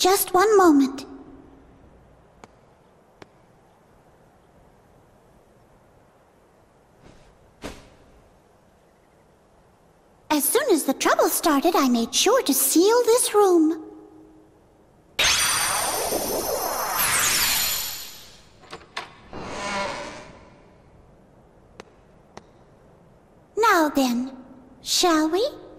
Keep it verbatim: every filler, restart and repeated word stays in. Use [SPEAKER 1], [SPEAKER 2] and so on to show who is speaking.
[SPEAKER 1] Just one moment. As soon as the trouble started, I made sure to seal this room. Now then, shall we?